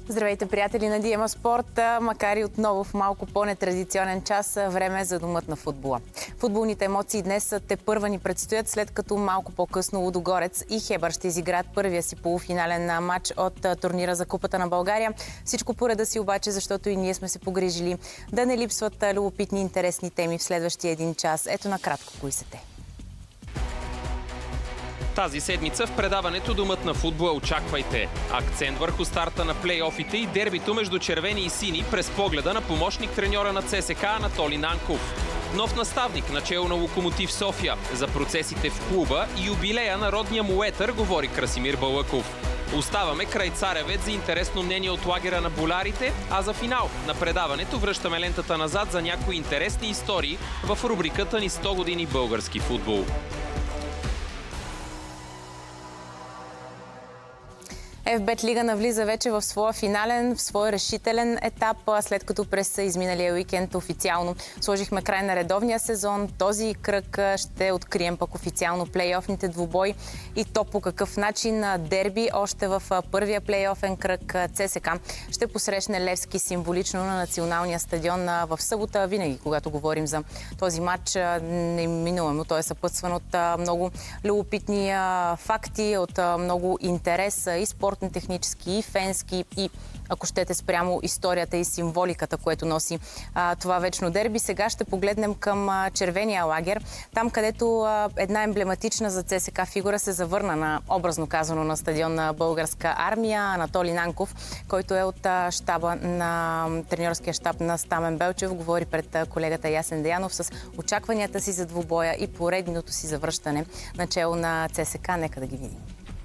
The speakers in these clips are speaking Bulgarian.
Здравейте, приятели на Диема Спорт, макар и отново в малко по-нетрадиционен час, време за домът на футбола. Футболните емоции днес тепърва ни предстоят, след като малко по-късно Лудогорец и Хебър ще изиграят първия си полуфинален матч от турнира за Купата на България. Всичко по реда си обаче, защото и ние сме се погрижили да не липсват любопитни и интересни теми в следващия един час. Ето накратко кои са те. Тази седмица в предаването Домът на футбола очаквайте акцент върху старта на плейофите и дербито между червени и сини през погледа на помощник треньора на ЦСК Анатолий Нанков. Нов наставник начело на Локомотив София. За процесите в клуба и юбилея на родния му етър говори Красимир Балъков. Оставаме край Царевец за интересно мнение от лагера на болярите, а за финал на предаването връщаме лентата назад за някои интересни истории в рубриката ни 100 години български футбол. ФБЕТ Лига навлиза вече в своя финален, в своя решителен етап, след като през изминалия уикенд официално сложихме край на редовния сезон. Този кръг ще открием пък официално плейофните двубой и то по какъв начин. Дерби още в първия плейофен кръг. ЦСК ще посрещне Левски символично на националния стадион в събота. Винаги, когато говорим за този матч, неминуемо той е съпътстван от много любопитни факти, от много интерес и спорт, технически и фенски и, ако щете, спрямо историята и символиката, което носи това вечно дерби. Сега ще погледнем към червения лагер, там където една емблематична за ЦСК фигура се завърна на, образно казано, на стадион на Българска армия. Анатолий Нанков, който е от щаба на треньорския щаб на Стамен Белчев, говори пред колегата Ясен Деянов с очакванията си за двубоя и поредното си завръщане начело на ЦСК. Нека да ги видим.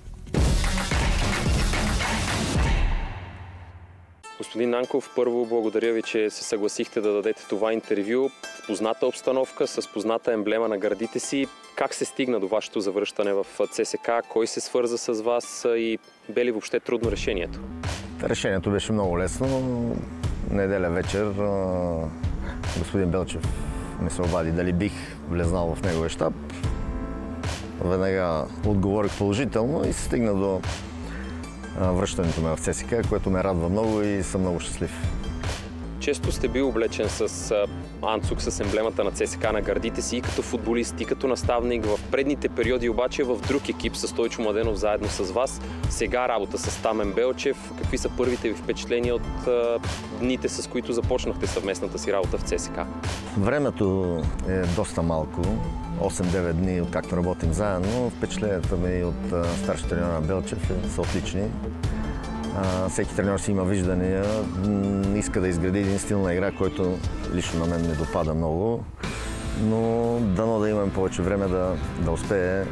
Господин Нанков, първо благодаря ви, че се съгласихте да дадете това интервю в позната обстановка, с позната емблема на гърдите си. Как се стигна до вашето завръщане в ЦСК? Кой се свърза с вас и бе ли въобще трудно решението? Решението беше много лесно. Неделя вечер господин Белчев ми се обади дали бих влезнал в неговия щаб. Веднага отговорих положително и се стигна до връщането ме в ЦСКА, което ме радва много и съм много щастлив. Често сте бил облечен с анцук, с емблемата на ЦСКА на гърдите си и като футболист, и като наставник. В предните периоди обаче в друг екип с Стойчо Младенов заедно с вас. Сега работа с Стамен Белчев. Какви са първите ви впечатления от дните, с които започнахте съвместната си работа в ЦСКА? Времето е доста малко. 8-9 дни, откакто работим заедно. Впечатленията ми от старши треньор на Белчев са отлични. Всеки треньор си има виждания, иска да изгради един стил на игра, който лично на мен не допада много. Но дано да имаме повече време да успее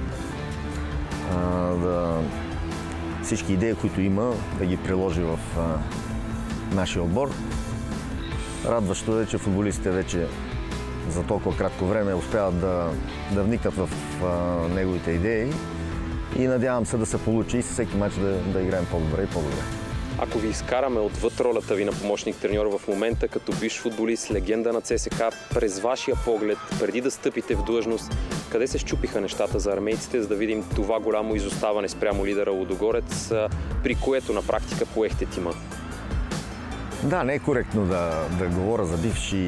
всички идеи, които има, да ги приложи в нашия отбор. Радващо е, че футболистите вече за толкова кратко време успяват да вникнат в неговите идеи и надявам се да се получи и всеки матч да играем по-добре и по-добре. Ако ви изкараме отвъд ролята ви на помощник-треньор в момента, като бивш футболист, легенда на ЦСКА, през вашия поглед, преди да стъпите в длъжност, къде се счупиха нещата за армейците, за да видим това голямо изоставане спрямо лидера Лудогорец, при което на практика поехте тима? Да, не е коректно да говоря за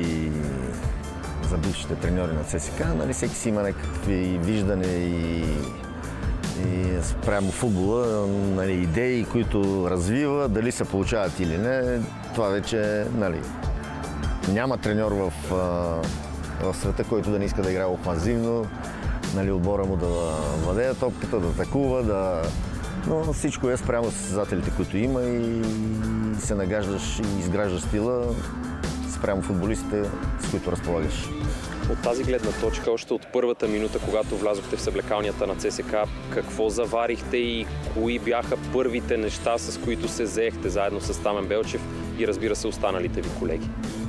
бившите треньори на ЦСКА. Нали, всеки си има някакви виждания и спрямо футбола, нали, идеи, които развива, дали се получават или не. Това вече, нали, няма треньор в света, който да не иска да играе офанзивно, нали, отбора му да владее топката, да атакува, но всичко е спрямо състезателите, които има и се нагаждаш и изграждаш стила спрямо футболистите, с които разполагаш. От тази гледна точка, още от първата минута, когато влязохте в съблекалнията на ЦСКА, какво заварихте и кои бяха първите неща, с които се заехте заедно с Стамен Белчев и, разбира се, останалите ви колеги?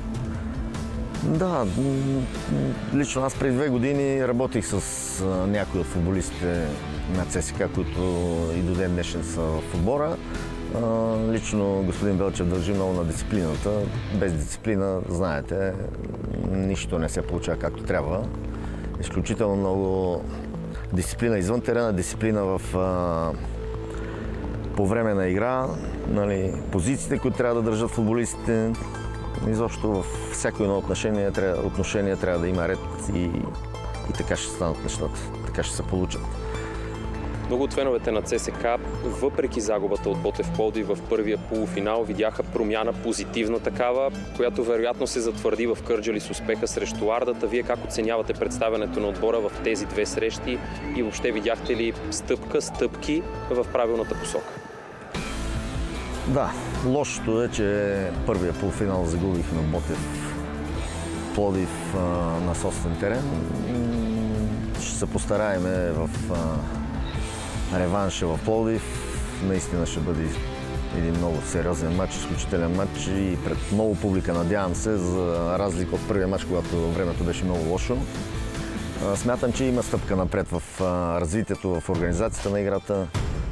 Да, лично аз преди 2 години работих с някои от футболистите на ЦСКА, които и до ден днешен са в отбора. Лично господин Белчев държи много на дисциплината. Без дисциплина, знаете, нищо не се получава както трябва. Изключително много дисциплина извън терена, дисциплина в по време на игра, нали, позициите, които трябва да държат футболистите. Изобщо във всяко едно отношение трябва да има ред и така ще станат нещата, така ще се получат. Много от феновете на ЦСК, въпреки загубата от Ботев Пловдив в първия полуфинал, видяха промяна, позитивна такава, която вероятно се затвърди в Кърджали с успеха срещу Ардата. Вие как оценявате представянето на отбора в тези две срещи и въобще видяхте ли стъпки в правилната посока? Да, лошото е, че първия полуфинал загубихме Ботев Пловдив на собствен терен. Ще се постараем в реванша в Пловдив. Наистина ще бъде един много сериозен матч, изключителен матч и пред много публика, надявам се, за разлика от първия матч, когато времето беше много лошо. Смятам, че има стъпка напред в развитието, в организацията на играта.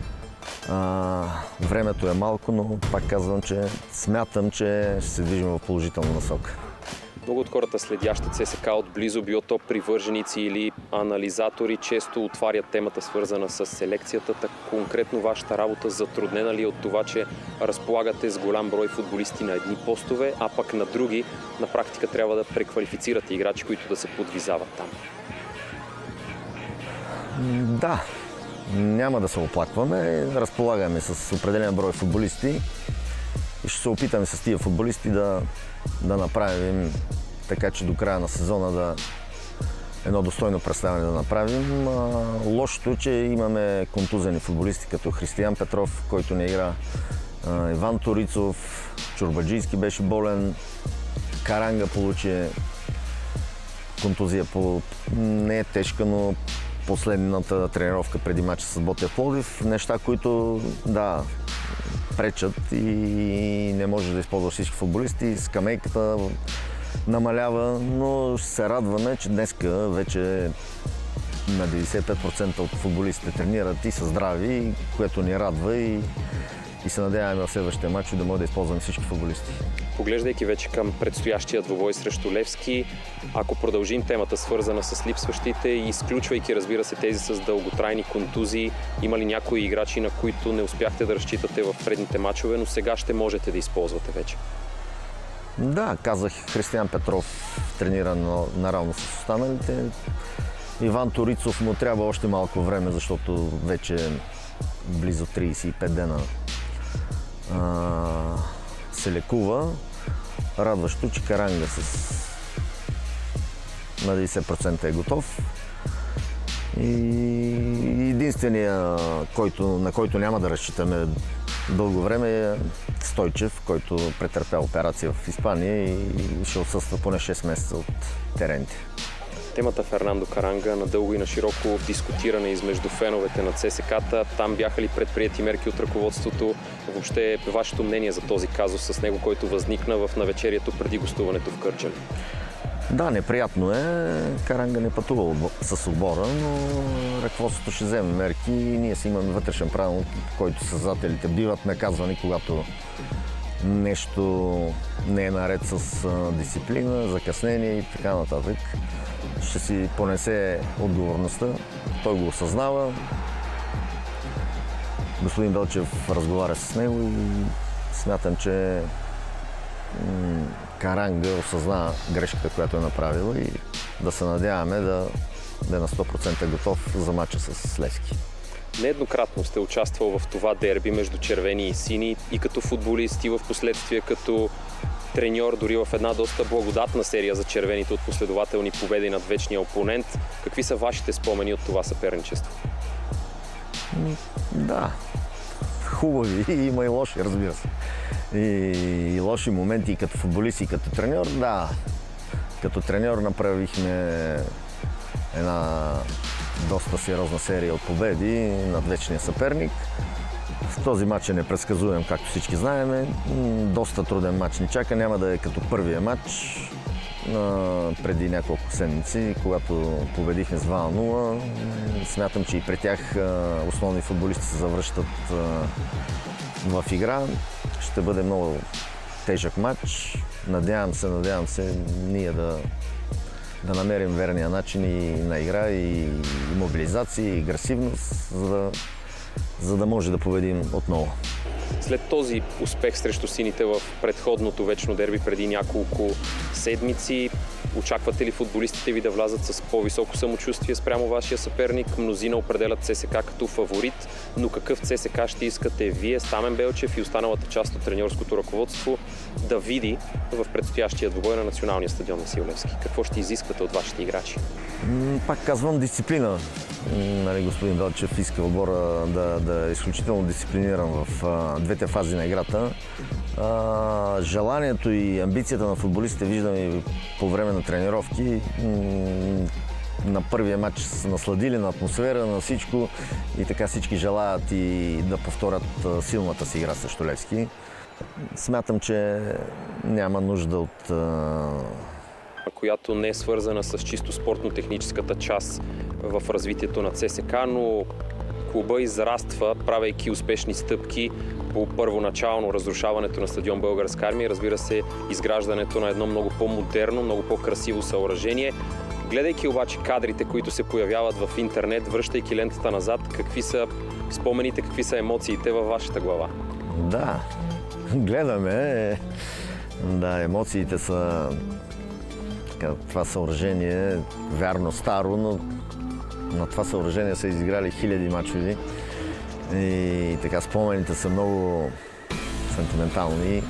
Времето е малко, но пак казвам, че смятам, че ще се движим в положителна насока. Много от хората, следящи ЦСК отблизо, било то привърженици или анализатори, често отварят темата, свързана с селекцията. Так конкретно вашата работа затруднена ли е от това, че разполагате с голям брой футболисти на едни постове, а пък на други на практика трябва да преквалифицирате играчи, които да се подвизават там? Да, няма да се оплакваме. Разполагаме с определен брой футболисти и ще се опитаме с тия футболисти да направим така, че до края на сезона едно достойно представяне да направим. Лошото е, че имаме контузени футболисти, като Християн Петров, който не игра, Иван Торицов, Чорбаджийски беше болен, Каранга получи контузия, не е тежка, но последната тренировка преди мача с Ботев Пловдив. Неща, които пречат и не може да използва всички футболисти. Скамейката намалява, но се радваме, че днеска вече на 95% от футболистите тренират и са здрави, което ни радва и се надяваме в следващия матч да може да използваме всички футболисти. Поглеждайки вече към предстоящия двубой срещу Левски, ако продължим темата, свързана с липсващите и изключвайки, разбира се, тези с дълготрайни контузии, има ли някои играчи, на които не успяхте да разчитате в предните мачове, но сега ще можете да използвате вече? Да, казах, Християн Петров тренира наравно с останалите. Иван Торицов му трябва още малко време, защото вече близо 35 дена се лекува. Радващо, че Каранга на 90% е готов. И единствения, на който няма да разчитаме дълго време е Стойчев, който претърпя операция в Испания и ще отсъства поне 6 месеца от терените. Темата Фернандо Каранга надълго и на широко дискутиране измежду феновете на ЦСКА-та. Там бяха ли предприети мерки от ръководството? Въобще вашето мнение за този казус с него, който възникна в навечерието преди гостуването в Кърджали? Да, неприятно е. Каранга не пътува с отбора, но ръководството ще вземе мерки и ние си имаме вътрешен правилник, по който състезателите биват наказвани, когато нещо не е наред с дисциплина, закъснение и така нататък. Ще си понесе отговорността. Той го осъзнава. Господин Белчев разговаря с него и смятам, че Каранга осъзна грешката, която е направила и да се надяваме да е на 100% готов за мача с Левски. Нееднократно сте участвал в това дерби между червени и сини и като футболист и в последствие като треньор, дори в една доста благодатна серия за червените от последователни победи над вечния опонент. Какви са вашите спомени от това съперничество? Да, хубави, има и лоши, разбира се. И лоши моменти и като футболист, и като треньор, да. Като треньор направихме една доста сериозна серия от победи над вечния съперник. Този матч е непредсказуем, както всички знаем. Доста труден матч ни чака. Няма да е като първия матч преди няколко седмици, когато победихме с 2-0. Смятам, че и при тях основни футболисти се завръщат в игра. Ще бъде много тежък матч. Надявам се ние да намерим верния начин и на игра, и мобилизация, и агресивност, за да може да победим отново. След този успех срещу сините в предходното вечно дерби преди няколко седмици, очаквате ли футболистите ви да влязат с по-високо самочувствие спрямо вашия съперник? Мнозина определят ЦСКА като фаворит, но какъв ЦСКА ще искате вие, Стамен Белчев и останалата част от треньорското ръководство да види в предстоящия двубой на националния стадион Васил Левски? Какво ще изисквате от вашите играчи? Пак казвам дисциплина. Господин Белчев иска отбора да е изключително дисциплиниран в двете фази на играта. Желанието и амбицията на футболистите виждаме и по време на тренировки. На първия матч са насладили на атмосфера, на всичко и така всички желаят и да повторят силната си игра срещу Левски. Смятам, че няма нужда от която не е свързана с чисто спортно-техническата част в развитието на ЦСКА, но клуба израства, правейки успешни стъпки по първоначално разрушаването на стадион Българска армия, разбира се, изграждането на едно много по-модерно, много по-красиво съоръжение. Гледайки обаче кадрите, които се появяват в интернет, връщайки лентата назад, какви са спомените, какви са емоциите във вашата глава? Да, гледаме. Да, емоциите са това съоръжение, вярно старо, но на това съоръжение са изиграли хиляди мачове и така спомените са много сентиментални.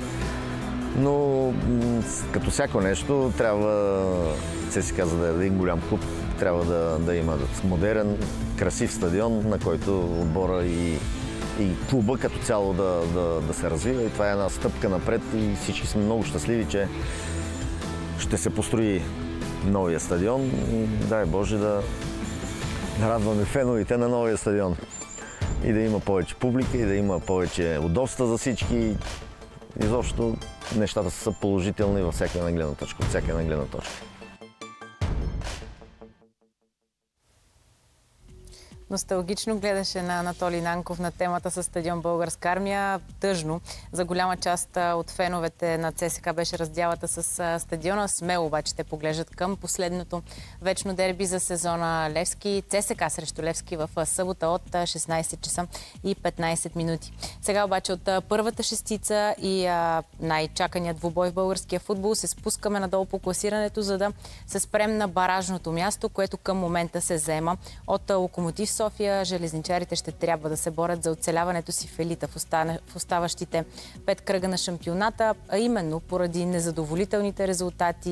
Но като всяко нещо трябва ЦСКА, за да е един голям клуб, трябва да има модерен, красив стадион, на който отбора и клуба като цяло да се развива. И това е една стъпка напред и всички сме много щастливи, че ще се построи новия стадион и дай Боже да радваме феновете на новия стадион. И да има повече публика, и да има повече удобства за всички. Изобщо нещата са положителни във всяка една гледна точка, от всяка една гледна точка. Носталгично гледаше на Анатолий Нанков на темата с стадион Българска армия. Тъжно. За голяма част от феновете на ЦСКА беше разделата с стадиона. Смело обаче те поглеждат към последното вечно дерби за сезона Левски. ЦСКА срещу Левски в събота от 16 часа и 15 минути. Сега обаче от първата шестица и най-чаканият двубой в българския футбол се спускаме надолу по класирането, за да се спрем на баражното място, което към момента се заема от Локомотив София. Железничарите ще трябва да се борят за оцеляването си в елита в оставащите 5 кръга на шампионата, а именно поради незадоволителните резултати,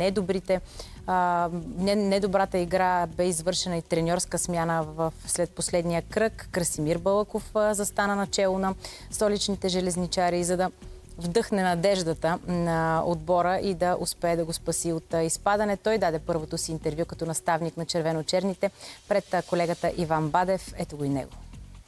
недобрата игра бе извършена и треньорска смяна след последния кръг. Красимир Балъков застана начело на столичните железничари, за да вдъхне надеждата на отбора и да успее да го спаси от изпадане. Той даде първото си интервю като наставник на червено-черните пред колегата Иван Бадев. Ето го и него.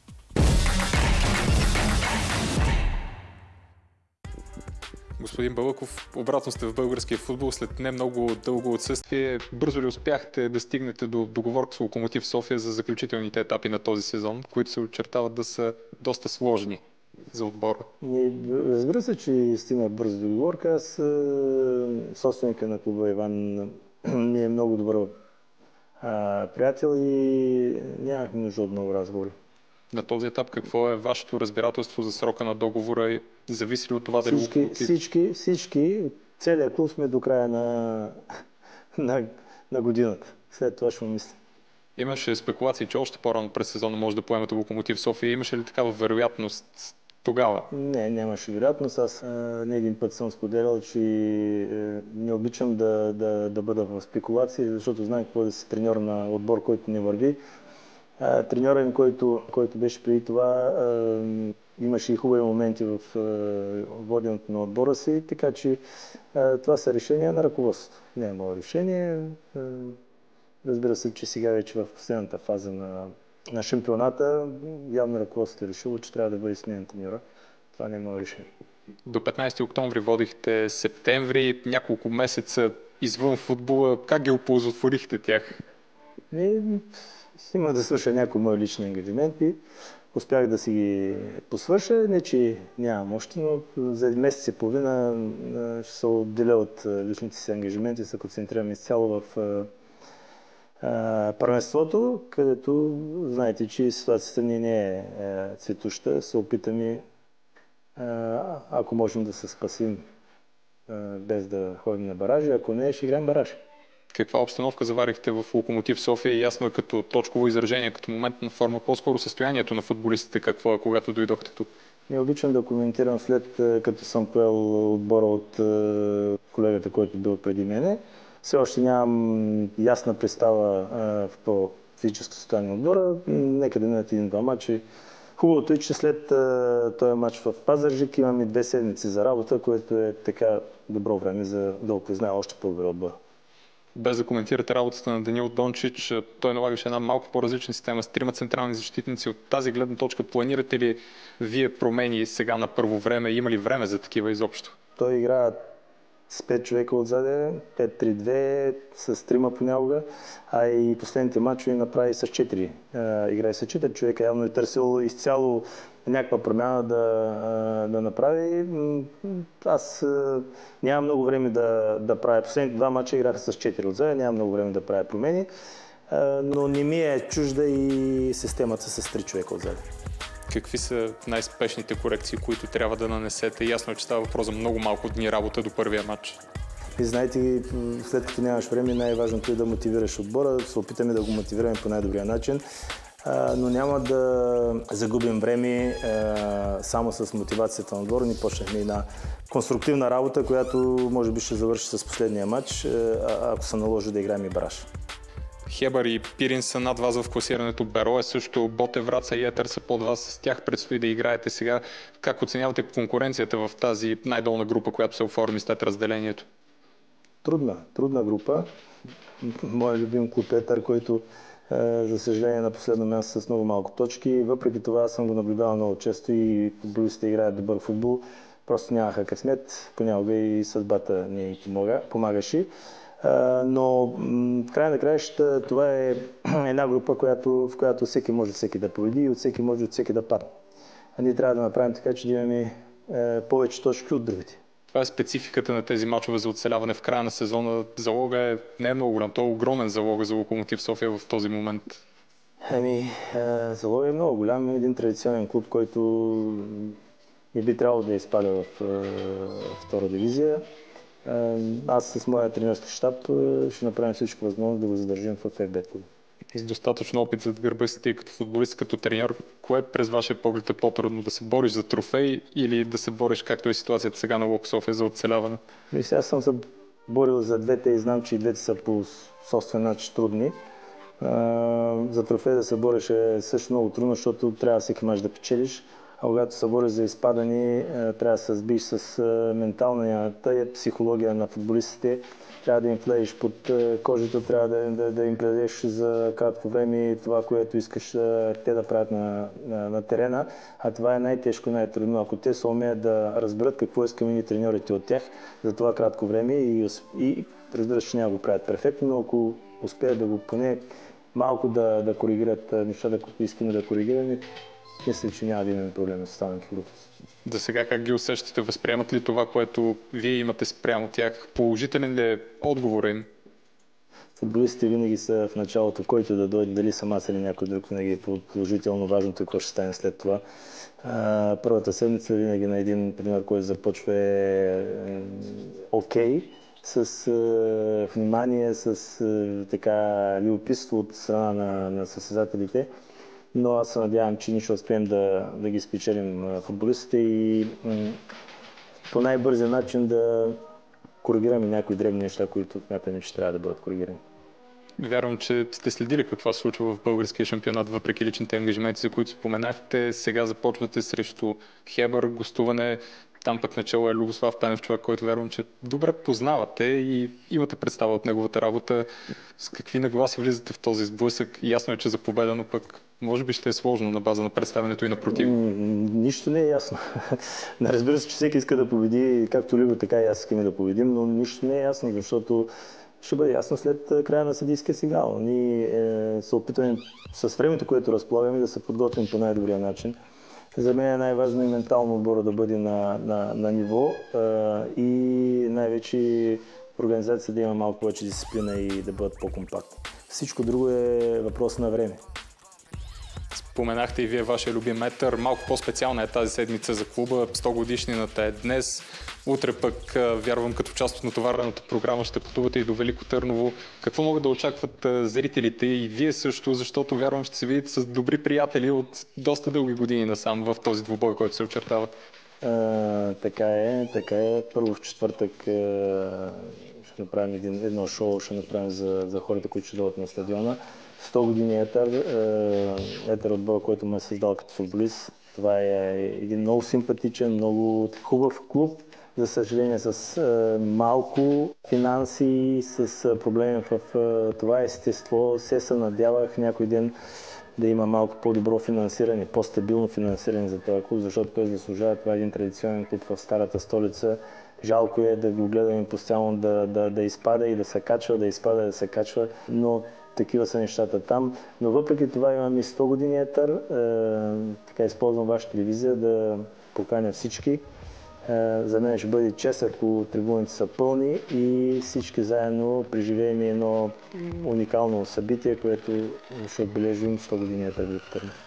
Господин Балъков, обратно сте в българския футбол след не много дълго отсъствие. Бързо ли успяхте да стигнете до договорка с Локомотив София за заключителните етапи на този сезон, които се очертават да са доста сложни за отбора? Разбира се, че стигна бързо договорка. Аз, собственика на клуба Иван, ми е много добър приятел и нямахме нужда от много разговори. На този етап какво е вашето разбирателство за срока на договора и зависи ли от това дали всички, целият клуб сме до края на годината. След това ще му мисля. Имаше спекулации, че още по-рано през сезона може да поемете Локомотив София. Имаше ли такава вероятност тогава? Не, нямаше вероятност. Аз не един път съм споделял, че не обичам да бъда в спекулации, защото знам какво е да си треньор на отбор, който не върви. Треньорът ми, който беше преди това, имаше и хубави моменти в воденето на отбора си, така че това са решения на ръководството. Не е мое решение. Разбира се, че сега вече в последната фаза на шампионата явно ръководството е решило, че трябва да бъде сменен треньора. Това не е мое решение. До 15 октомври водихте септември, няколко месеца извън футбола. Как ги оползотворихте тях? Има да свърша някои мои лични ангажименти. Успях да си ги посвърша. Не, че нямам още, но за един месец и половина ще се отделя от личните си ангажименти и се концентрирам изцяло в първенството, където знаете, че ситуацията ни не е цветуща. Се опитаме, ако можем да се спасим без да ходим на баражи, ако не, ще играем бараж. Каква обстановка заварихте в Локомотив София? Ясно е като точково изражение, като момент на форма, по-скоро състоянието на футболистите, какво е, когато дойдохте тук? Не обичам да коментирам след като съм поел отбора от колегата, който бил преди мене. Все още нямам ясна представа в по-физическо състояние на отбора. Нека да минат един-два матча. Хубавото е, че след този матч в Пазарджик имаме 2 седмици за работа, което е така добро време за да опозная още по-добре отбора. Без да коментирате работата на Даниил Дончич, той налагаше една малко по-различна система с 3 централни защитници. От тази гледна точка планирате ли вие промени сега на първо време? Има ли време за такива изобщо? Той играе с 5 човека отзаде, 5-3-2, с 3 понякога, а и последните мачове направи с 4. Играе с 4 човека, явно е търсил изцяло някаква промяна да направи. Аз нямам много време да правя. Последните 2 мача играха с 4 отзаде, нямам много време да правя промени, но не ми е чужда и системата с 3 човека отзаде. Какви са най-спешните корекции, които трябва да нанесете? Ясно е, че става въпрос за много малко дни работа до първия матч. И знаете, след като нямаш време, най-важното е да мотивираш отбора, да се опитаме да го мотивираме по най-добрия начин, но няма да загубим време само с мотивацията на отбора. Ние почнахме една конструктивна работа, която може би ще завърши с последния матч, ако се наложи да играем и бараж. Хебър и Пирин са над вас в класирането. Беро е също, Ботев, Враца и Етър са под вас. С тях предстои да играете сега. Как оценявате конкуренцията в тази най-долна група, която се оформи след разделението? Трудна група. Моят любим клуб Етър, който за съжаление на последно място с много малко точки. Въпреки това съм го наблюдавал много често и футболистите играят добър футбол. Просто нямаха късмет. Понякога и съдбата ни помагаше. Но в края на краищата това е една група, в която всеки може да победи и от всеки да падне. А ние трябва да направим така, че да имаме повече точки от другите. Това е спецификата на тези мачове за оцеляване в края на сезона. Залога не е много голям, то е огромен залог за Локомотив София в този момент. Залог е много голям. Един традиционен клуб, който не би трябвало да изпада в втора дивизия. Аз с моя тренерски щаб ще направим всичко възможно да го задържим в FBet клуб. С достатъчно опит зад гърба си, тъй като футболист, като треньор, кое през вашия поглед е по-трудно? Да се бориш за трофей или да се бориш, както е ситуацията сега на Лок София, за оцеляване? Аз съм се борил за двете и знам, че и двете са по собствен начин трудни. За трофей да се бориш е също много трудно, защото трябва всеки мач да печелиш. А когато се бориш за изпадане, трябва да се сбиш с менталната психология на футболистите. Трябва да им влезеш под кожата, трябва да им предадеш за кратко време това, което искаш те да правят на терена. А това е най-тежко, най-трудно. Ако те се умеят да разберат какво искаме ни треньорите от тях за това кратко време и разбира се, че няма го правят перфектно, но ако успеят да го поне малко да коригират нещата, които искаме да коригираме, мисля, че няма да имаме проблеми с останалите групи. За сега как ги усещате? Възприемат ли това, което вие имате спрямо тях? Положителен ли е отговорът им? Футболистите винаги са в началото, който да дойде, дали съм аз или някой друг, винаги е положително. Важното е какво ще стане след това. Първата седмица винаги на един тренер, който започва е окей, с внимание, с любопитство от страна на състезателите. Но аз се надявам, че ние ще успеем да ги спечелим футболистите и по най-бързия начин да коригираме някои дребни неща, които смятаме, че трябва да бъдат коригирани. Вярвам, че сте следили какво се случва в българския шампионат, въпреки личните ангажименти, за които споменахте. Сега започвате срещу Хебър, гостуване. Там пък начало е Любослав Пенев, човек, който вярвам, че добре познавате и имате представа от неговата работа. С какви нагласи влизате в този сблъсък? Ясно е, че за победа, но пък може би ще е сложно на база на представянето и на против. Нищо не е ясно. Разбира се, че всеки иска да победи, както Любо, така и аз искаме да победим, но нищо не е ясно, защото ще бъде ясно след края на съдийския сигнал. Ние се опитваме с времето, което разполагаме, да се подготвим по най-добрия начин. За мен е най-важно и ментално отбора да бъде на ниво и най-вече организация да има малко повече дисциплина и да бъдат по-компактни. Всичко друго е въпрос на време. Споменахте и вие вашия любим етър. Малко по-специална е тази седмица за клуба. 100 годишнината е днес. Утре пък, вярвам, като част от натоварената програма ще пътувате и до Велико Търново. Какво могат да очакват зрителите и вие също, защото вярвам ще се видите с добри приятели от доста дълги години насам в този двубой, който се очертава. Така е. Първо в четвъртък ще направим едно шоу, ще направим за хората, които ще дойдат на стадиона. 100 години етър отбор, който ме е създал като футболист. Това е един много симпатичен, много хубав клуб. За съжаление с малко финанси, с проблеми в това естество. Се надявах някой ден да има малко по-добро финансиране, по-стабилно финансиране за този клуб, защото той заслужава. Това е един традиционен клуб в старата столица. Жалко е да го гледаме постоянно да изпада и да се качва, да изпада и да се качва, но такива са нещата там. Но въпреки това имаме 100 години етър. Така използвам ваша телевизия да поканя всички. За мен ще бъде чест, ако трибуните са пълни и всички заедно преживеем едно уникално събитие, което ще отбележим 100 години етър в Търново.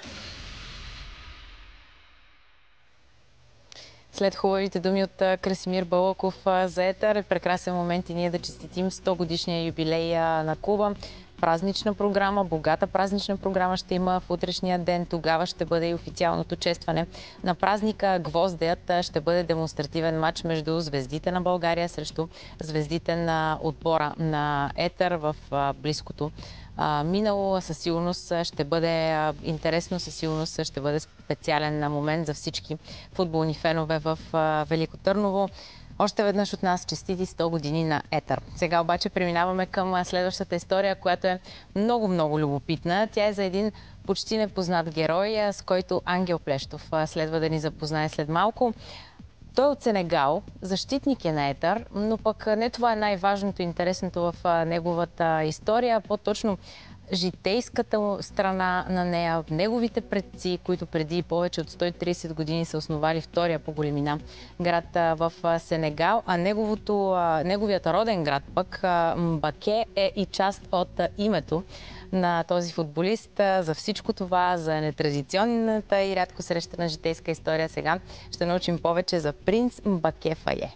След хубавите думи от Красимир Балъков за етър, е прекрасен момент и ние да честитим 100 годишния юбилей на клуба. Празнична програма, богата празнична програма ще има в утрешния ден. Тогава ще бъде и официалното честване на празника. Гвоздеят ще бъде демонстративен матч между звездите на България срещу звездите на отбора на етър в близкото минало. Със сигурност ще бъде интересно, със сигурност ще бъде специален момент за всички футболни фенове в Велико Търново. Още веднъж от нас честити 100 години на етър. Сега обаче преминаваме към следващата история, която е много любопитна. Тя е за един почти непознат герой, с който Ангел Плещов следва да ни запознае след малко. Той е от Сенегал, защитник е на етър, но пък не това е най-важното и интересното в неговата история, по-точно житейската страна на нея, неговите предци, които преди повече от 130 години са основали втория по големина град в Сенегал, а неговият роден град пък Мбаке е и част от името на този футболист. За всичко това, за нетрадиционната и рядко срещана житейска история, сега ще научим повече за принц Мбаке Фае.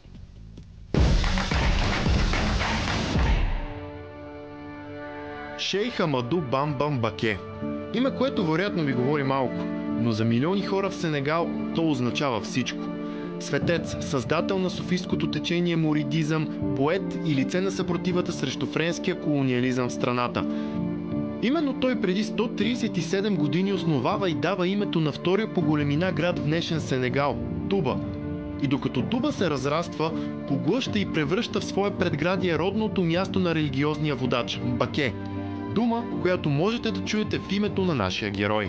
Шейх Амаду Бамба Мбаке. Име, което вероятно ви говори малко, но за милиони хора в Сенегал то означава всичко. Светец, създател на софийското течение моридизъм, поет и лице на съпротивата срещу френския колониализъм в страната. Именно той преди 137 години основава и дава името на втория по големина град в днешен Сенегал – Туба. И докато Туба се разраства, поглъща и превръща в свое предградие родното място на религиозния водач – Мбаке. Дума, която можете да чуете в името на нашия герой.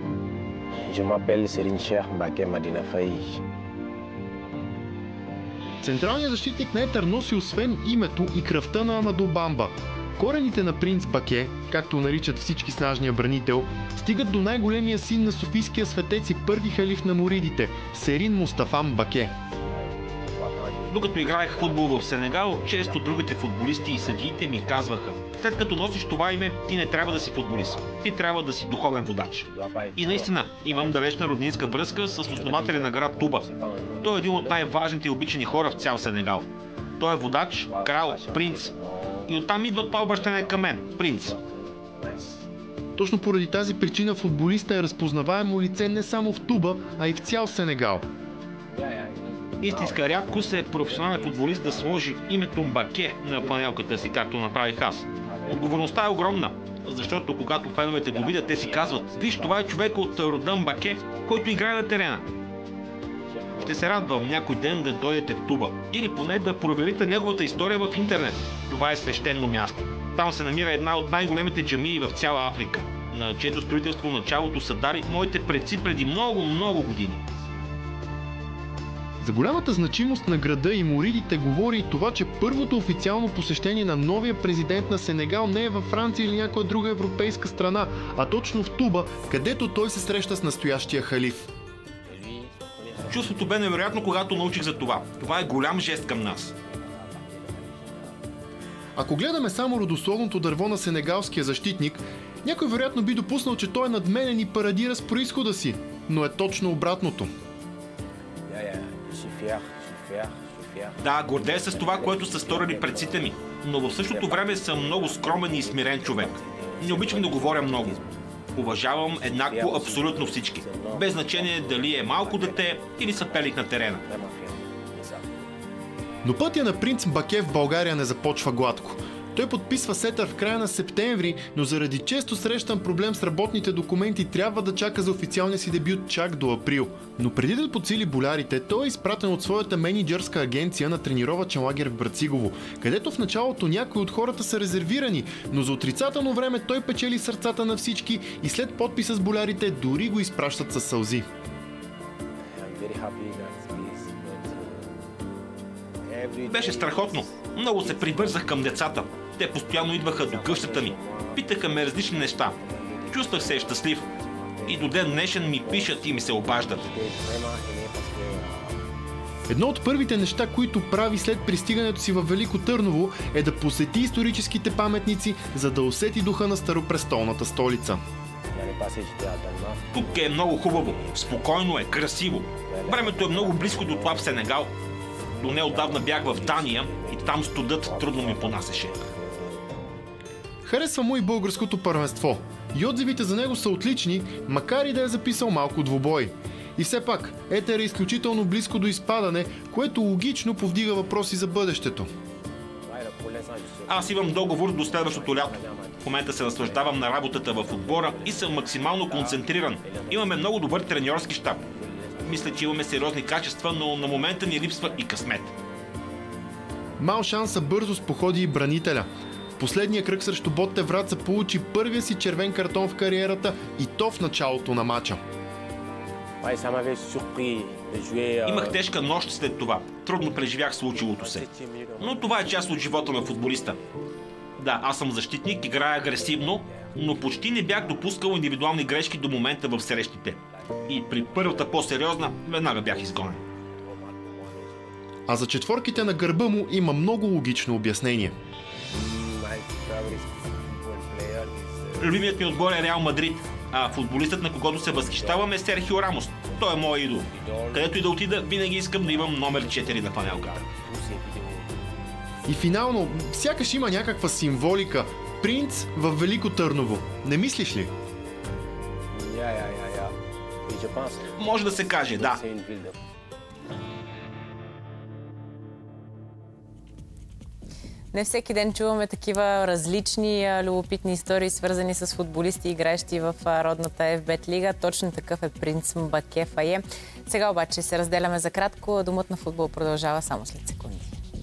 Централният защитник на етър носи освен името и кръвта на Амаду Бамба. Корените на принц Баке, както наричат всички снажния бранител, стигат до най-големия син на софийския светец и първи халиф на моридите – Серин Мустафа Мбаке. Докато играех футбол в Сенегал, често другите футболисти и съдиите ми казваха: след като носиш това име, ти не трябва да си футболист, ти трябва да си духовен водач. И наистина, имам далечна роднинска връзка с основателя на град Туба. Той е един от най-важните и обичани хора в цял Сенегал. Той е водач, крал, принц. И оттам идва това обръщане към мен – принц. Точно поради тази причина футболиста е разпознаваемо лице не само в Туба, а и в цял Сенегал. Истинска рядкост е професионален футболист да сложи името Мбаке на панелката си, както направих аз. Отговорността е огромна, защото когато феновете го видят, те си казват: виж, това е човек от рода Мбаке, който играе на терена. Ще се радвам някой ден да дойдете в Туба или поне да проверите неговата история в интернет. Това е свещено място. Там се намира една от най-големите джамии в цяла Африка, на чието строителство началото са дали моите предци преди много години. За голямата значимост на града и моридите говори и това, че първото официално посещение на новия президент на Сенегал не е във Франция или някоя друга европейска страна, а точно в Туба, където той се среща с настоящия халиф. Чувството бе невероятно, когато научих за това. Това е голям жест към нас. Ако гледаме само родословното дърво на сенегалския защитник, някой вероятно би допуснал, че той е надменен и парадира с происхода си, но е точно обратното. Да, гордея с това, което са сторили предците ми, но в същото време съм много скромен и смирен човек. Не обичам да говоря много. Уважавам еднакво абсолютно всички, без значение дали е малко дете или съперник на терена. Но пътя на принц Мбаке в България не започва гладко. Той подписва сетър в края на септември, но заради често срещан проблем с работните документи трябва да чака за официалния си дебют чак до април. Но преди да подсили болярите, той е изпратен от своята мениджърска агенция на тренировъчен лагер в Брацигово, където в началото някои от хората са резервирани, но за отрицателно време той печели сърцата на всички и след подписа с болярите дори го изпращат със сълзи. Беше страхотно. Много се прибързах към децата. Те постоянно идваха до къщата ми. Питаха ме различни неща. Чувствах се щастлив. И до ден днешен ми пишат и ми се обаждат. Едно от първите неща, които прави след пристигането си във Велико Търново, е да посети историческите паметници, за да усети духа на старопрестолната столица. Тук е много хубаво. Спокойно е, красиво. Времето е много близко до това в Сенегал. До неотдавна бях в Дания и там студът трудно ми понасеше. Харесва му и българското първенство. И отзивите за него са отлични, макар и да е записал малко двубой. И все пак, Етер е изключително близко до изпадане, което логично повдига въпроси за бъдещето. Аз имам договор до следващото лято. В момента се наслаждавам на работата в отбора и съм максимално концентриран. Имаме много добър треньорски щаб. Мисля, че имаме сериозни качества, но на момента ни липсва и късмет. Мал шанса бързо споходи и бранителя. В последния кръг срещу Ботте Враца получи първия си червен картон в кариерата и то в началото на мача. Имах тежка нощ след това. Трудно преживях случилото се. Но това е част от живота на футболиста. Да, аз съм защитник, играя агресивно, но почти не бях допускал индивидуални грешки до момента в срещите. И при първата по-сериозна, веднага бях изгонен. А за четворките на гърба му има много логично обяснение. Любимият ми отбор е Реал Мадрид, а футболистът, на когото се възхищавам, е Серхио Рамос. Той е моят идол. Където и да отида, винаги искам да имам номер 4 на фанелката. И финално, сякаш има някаква символика. Принц в Велико Търново. Не мислиш ли? Може да се каже, да. Не всеки ден чуваме такива различни любопитни истории, свързани с футболисти, играещи в родната FBET лига. Точно такъв е принц Мбаке Фае. Сега обаче се разделяме за кратко. Думът на футбол продължава само след секунди.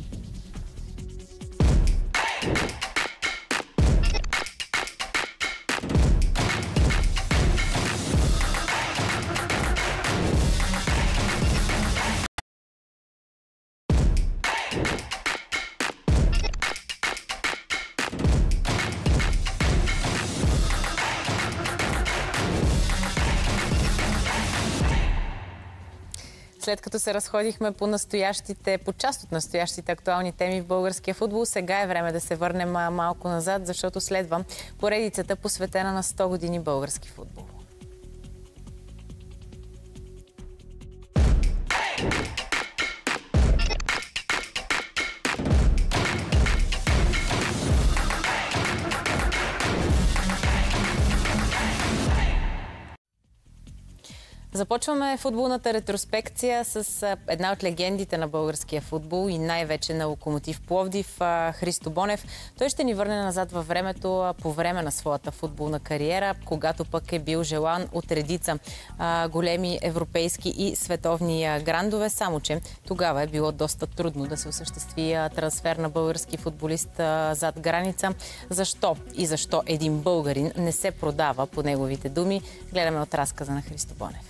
След като се разходихме по част от настоящите актуални теми в българския футбол, сега е време да се върнем малко назад, защото следва поредицата, посветена на 100 години български футбол. Започваме футболната ретроспекция с една от легендите на българския футбол и най-вече на Локомотив Пловдив, Христо Бонев. Той ще ни върне назад във времето по време на своята футболна кариера, когато пък е бил желан от редица големи европейски и световни грандове, само че тогава е било доста трудно да се осъществи трансфер на български футболист зад граница. Защо и защо един българин не се продава, по неговите думи, гледаме от разказа на Христо Бонев.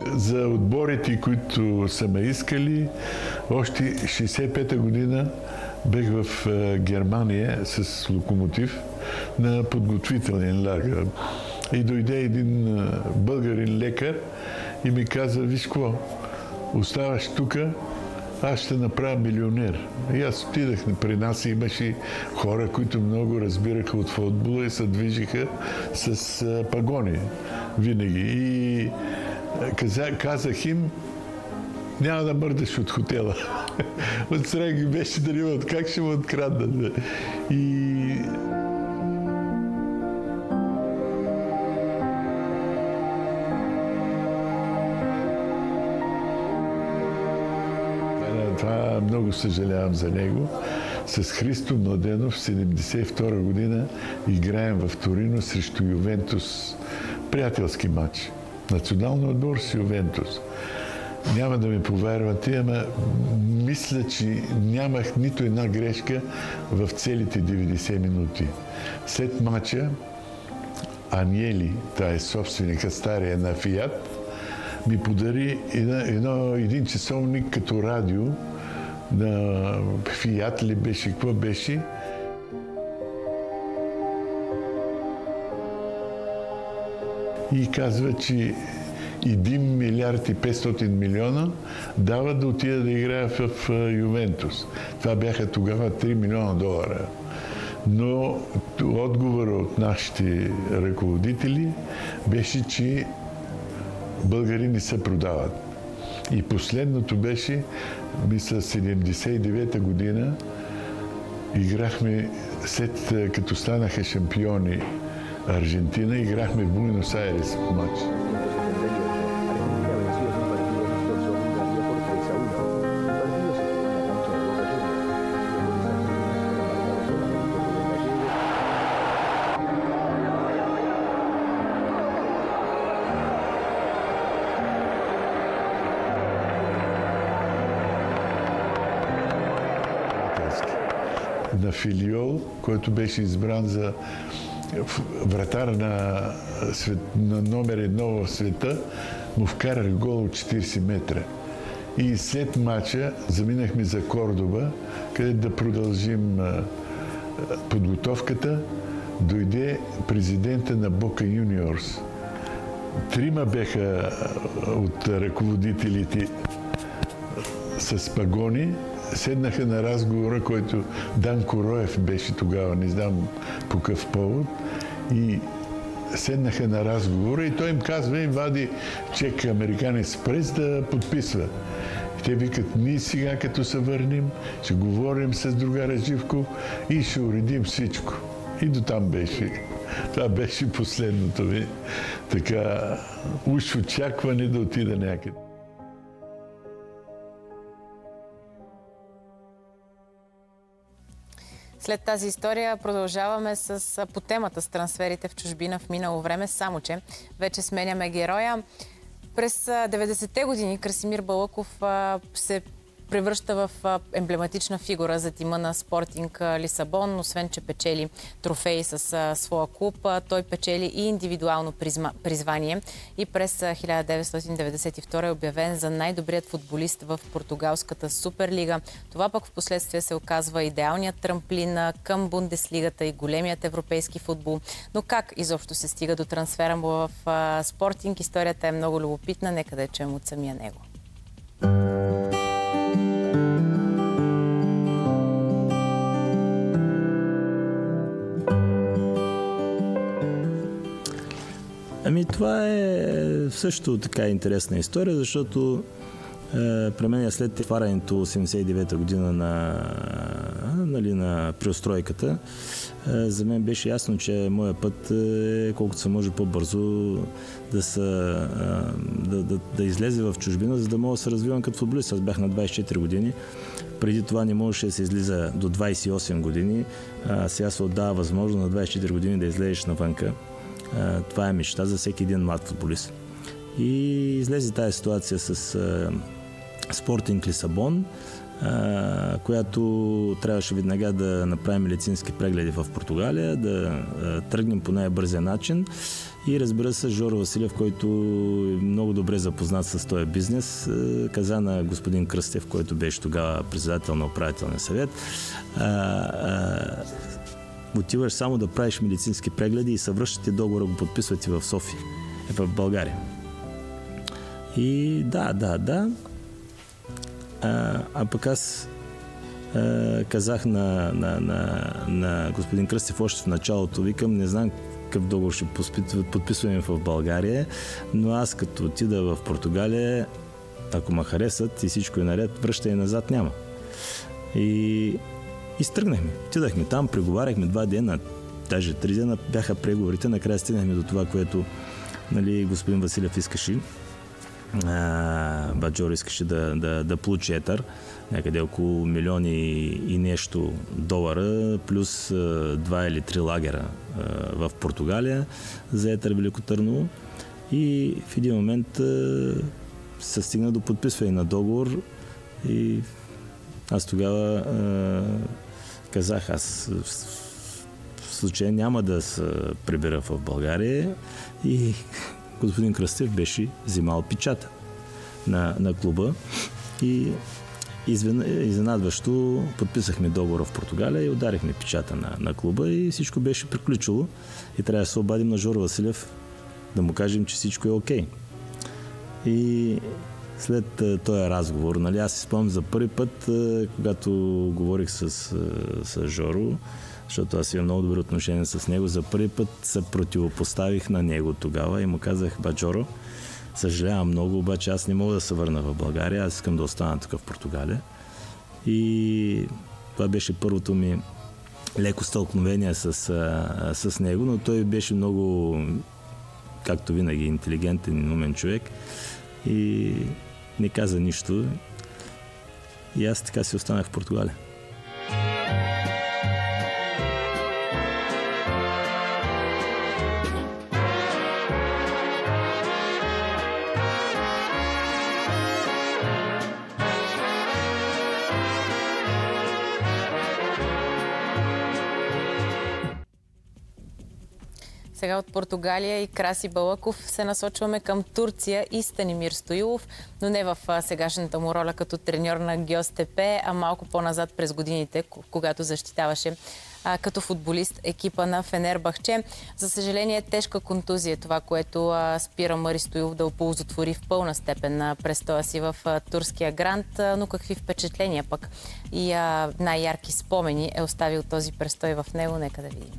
за отборите, които са ме искали. Още 65-та година бех в Германия с Локомотив на подготвителен лагер. И дойде един българин лекар и ми каза: виж какво, оставаш тук, аз ще направя милионер. И аз отидах, при нас имаше хора, които много разбираха от футбола и се движиха с пагони винаги. И казах им: няма да мърдаш от хотела. Отстрани ги беше да не как ще му откраднат. И това много съжалявам за него. С Христо Младенов в 1972 година играем в Торино срещу Ювентус. Приятелски матч. Националния отбор с Ювентус. Няма да ми повярвате, ама мисля, че нямах нито една грешка в целите 90 минути. След матча Аниели, тая е собственика, стария на Фиат, ми подари един часовник като радио на Фиат ли беше, какво беше. И казва, че 1 милиард и 500 милиона дава да отида да играя в Ювентус. Това бяха тогава 3 милиона долара. Но отговора от нашите ръководители беше, че българи не се продават. И последното беше, мисля, 79-та година, играхме, след като станаха шампиони Аржентина, играхме в Буенос Айрес в матч. На Филиол, който беше избран за вратар на номер 1 в света, му вкарах гол от 40 метра. И след матча заминахме за Кордоба, където да продължим подготовката. Дойде президента на Бока Юниорс. 3 беха от ръководителите с пагони. Седнаха на разговора, който Данко Роев беше тогава, не знам по какъв повод, и седнаха на разговора и той им казва, им вади чек американец прес да подписва. И те викат: ние сега, като се върнем, ще говорим с другаря Живков и ще уредим всичко. И до там беше. Това беше последното ми. Така, уж очакване да отида някъде. След тази история продължаваме по темата с трансферите в чужбина в минало време, само че вече сменяме героя. През 90-те години Красимир Балъков се превръща в емблематична фигура за тима на Спортинг Лисабон. Освен че печели трофеи с своя клуб, той печели и индивидуално призвание. И през 1992 е обявен за най-добрият футболист в португалската Суперлига. Това пък в последствие се оказва идеалният трамплин към Бундеслигата и големият европейски футбол. Но как изобщо се стига до трансфера му в Спортинг? Историята е много любопитна. Нека да чуем от самия него. Това е също така интересна история, защото при мен след отварянето 89-та година на преустройката, за мен беше ясно, че моя път е колкото се може по-бързо да излезе в чужбина, за да мога да се развивам като футболист. Аз бях на 24 години. Преди това не можеше да се излиза до 28 години. Сега се отдава възможност на 24 години да излезеш навънка. Това е мечта за всеки един млад футболист. И излезе тази ситуация с Спортинг Лисабон. която трябваше веднага да направим медицински прегледи в Португалия, да тръгнем по най-бързия начин. И разбира се, Жоро Василев, който е много добре запознат с този бизнес, каза на господин Кръстев, който беше тогава председател на управителния съвет, отиваш само да правиш медицински прегледи и съвръщате договора, го подписвате в София, в България. И да. А пък аз казах на господин Кръстев още в началото, викам, не знам какъв договор ще подписваме в България, но аз като отида в Португалия, ако ме харесат и всичко е наред, връщане назад няма. И стръгнахме. Отидахме там, преговаряхме 2 дена, даже 3 дена бяха преговорите, накрая стигнахме до това, което господин Василев искаше. Баджоро искаше да получи етър, някъде около $1 и нещо долара, плюс 2 или 3 лагера в Португалия за етър Велико Търново. И в един момент се стигна до подписване на договор и аз тогава казах, аз в случая няма да се прибера в България и господин Кръстев беше взимал печата на клуба и изненадващо подписахме договора в Португалия и ударихме печата на клуба и всичко беше приключило и трябва да се обадим на Жоро Василев да му кажем, че всичко е окей. И след този разговор, аз си спомням за първи път, когато говорих с Жоро, защото аз имам много добри отношения с него, за първи път се противопоставих на него тогава и му казах, Баджоро, съжалявам много, обаче аз не мога да се върна в България, аз искам да остана тук в Португалия. И това беше първото ми леко стълкновение с него, но той беше много, както винаги, интелигентен и умен човек и не каза нищо. И аз така си останах в Португалия. Сега от Португалия и Краси Балъков се насочваме към Турция и Станимир Стоилов, но не в сегашната му роля като треньор на Гьозтепе, а малко по-назад през годините, когато защитаваше като футболист екипа на Фенербахче. За съжаление, тежка контузия, това, което спира Мари Стоилов да оползотвори в пълна степен на престоя си в турския грант, но какви впечатления пък и най-ярки спомени е оставил този престой в него, нека да видим.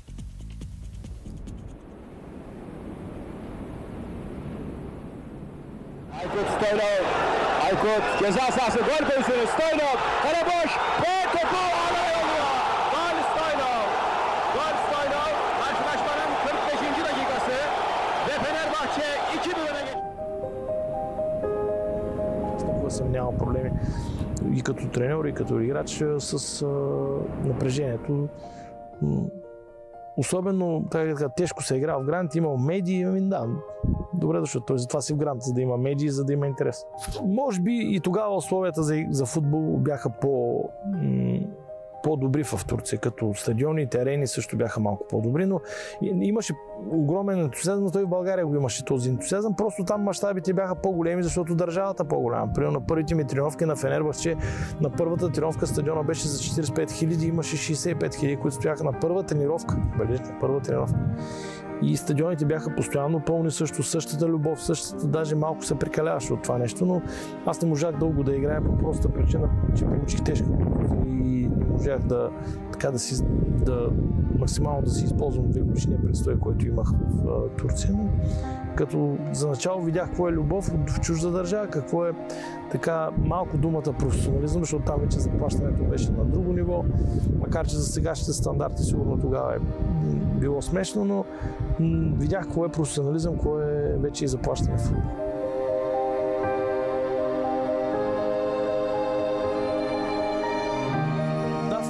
Aykut Stoylov. Aykut ceza sahası gol pozisyonu. Stoylov. Kale boş. Ve topu alaya oluyor. Gol Stoylov. Gol Stoylov. Karşılaşmanın 45. dakikası. Ve Fenerbahçe 2-1 öne geçti. Съм нямал проблеми и като треньор, и като играч с напрежението. Особено тежко се игра в Грант, имал медии, да, добре дошъл. Той затова си в Грант, за да има медии, за да има интерес. Може би и тогава условията за футбол бяха по-добри в Турция, като стадиони и терени също бяха малко по-добри, но имаше огромен ентусиазъм, но той в България го имаше този ентусиазъм, просто там мащабите бяха по-големи, защото държавата по-голяма. Примерно на първите ми тренировки на Фенербахче, на първата тренировка стадиона беше за 45 000, имаше 65 000, които стояха на първа тренировка. На първа тренировка. И стадионите бяха постоянно пълни, същата любов, даже малко се прекаляваше от това нещо, но аз не можах дълго да играя по проста причина, че получих тежка и не можах максимално да си използвам 2-годишния престой, който имах в Турция. Но като за начало видях какво е любов в чужда държава, какво е така малко думата професионализъм, защото там вече заплащането беше на друго ниво, макар че за сегашните стандарти сигурно тогава е било смешно, но видях какво е професионализъм, какво е вече и заплащане в футбол.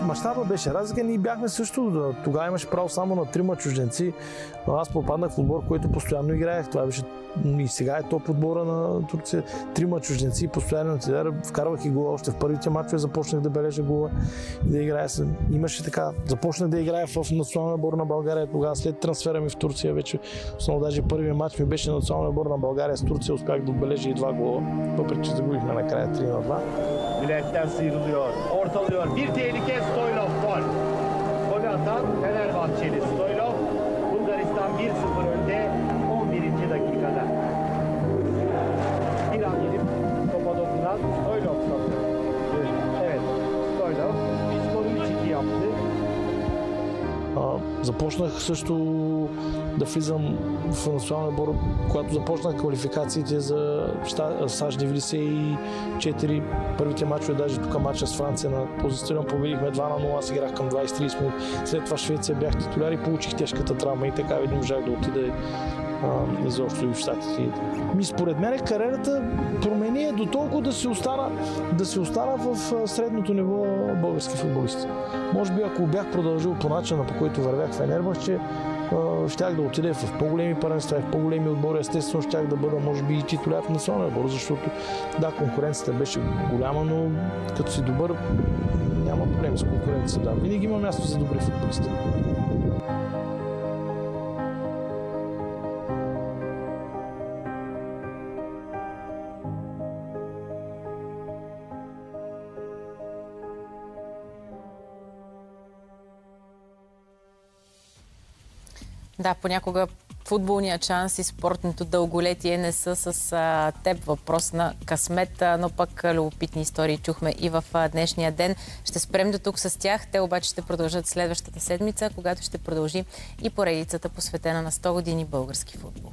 мащаба беше разлика. Ние бяхме също, тогава имаше право само на 3 чужденци. Аз попаднах в отбор, който постоянно играех. Това беше и сега е топ отбора на Турция. 3 чужденци, постоянно тренер, вкарвах и гола. Още в първите мачове започнах да бележа гола и да играя. Имаше така, започнах да играя в националния отбор на България. Тогава след трансфера ми в Турция вече, основно даже първият мач ми беше националния отбор на България с Турция. Успях да отбележа и 2 гола, въпреки че загубихме накрая 3-2. Biletten sıyrılıyor. Ortalıyor. Bir tehlike Stoylov gol. Golü atan Fenerbahçeli Stoylov. Bulgaristan 1-0 önde 11. dakikada. Bir an gelip topa dokunan Stoylov sanırım. Evet. Stoylov. Skoru 3-2 yaptı. Започнах също да влизам в националния отбор, когато започнах квалификациите за САЩ 94. Първите мачове, даже тук матча с Франция на този стадион победихме 2-0, аз играх към 20-30 минути. След това Швеция бях титуляр и получих тежката травма и така не можах да отида изобщо и в Щатите. Според мен кариерата промени до толкова да си остана в средното ниво български футболисти. Може би ако бях продължил по начина, по който вървях в Фенербахче, щях да отида в по-големи паренства, в по-големи отбори. Естествено, щях да бъда, може би, и титуляр в националния отбор, защото да, конкуренцията беше голяма, но като си добър, няма проблем с конкуренцията. Да. Винаги има място за добри футболисти. Да, понякога футболният шанс и спортното дълголетие не са с теб въпрос на късмет, но пък любопитни истории чухме и в днешния ден. Ще спрем до тук с тях. Те обаче ще продължат следващата седмица, когато ще продължи и поредицата, посветена на 100 години български футбол.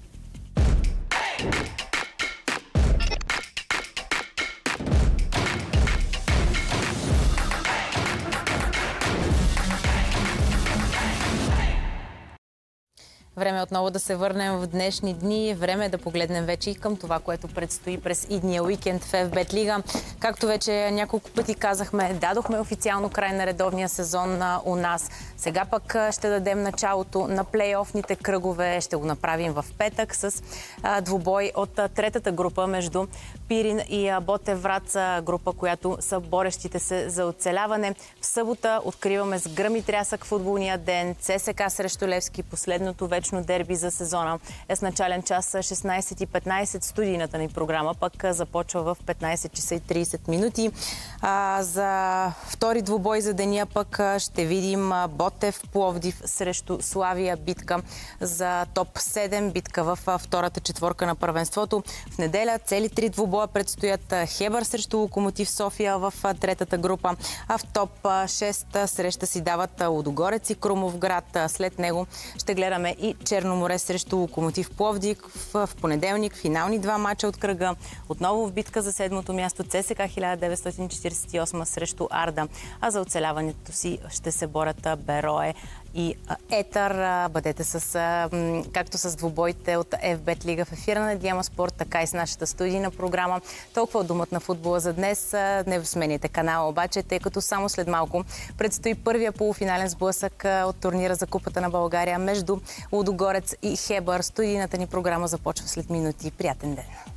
Време отново да се върнем в днешни дни. Време е да погледнем вече и към това, което предстои през идния уикенд в FBET Лига. Както вече няколко пъти казахме, дадохме официално край на редовния сезон у нас. Сега пък ще дадем началото на плейофните кръгове. Ще го направим в петък с двубой от третата група между Пирин и Ботев Враца. Група, която са борещите се за оцеляване. В събота откриваме с гръм и трясък футболния ден. ЦСКА срещу Левски, последното вечно дерби за сезона е с начален час 16:15. Студийната ни програма пък започва в 15 часа и 30 минути. За втори двубой за деня пък ще видим Ботев Пловдив срещу Славия, битка за топ 7, битка в втората четворка на първенството. В неделя цели 3 двубоя предстоят. Хебър срещу Локомотив София в третата група, а в топ 6 среща си дават Лудогорец и Крумовград. След него ще гледаме и Черноморе срещу Локомотив Пловдив в понеделник. Финални 2 мача от кръга. Отново в битка за седмото място ЦСКА 1948 срещу Арда. А за оцеляването си ще се борят Берое и Етър. Бъдете както с двубоите от FBET Лига в ефира на Диема Спорт, така и с нашата студийна програма. Толкова от Думът на футбола за днес. Не смените канала обаче, тъй като само след малко предстои първия полуфинален сблъсък от турнира за Купата на България между Лудогорец и Хебър. Студийната ни програма започва след минути. Приятен ден!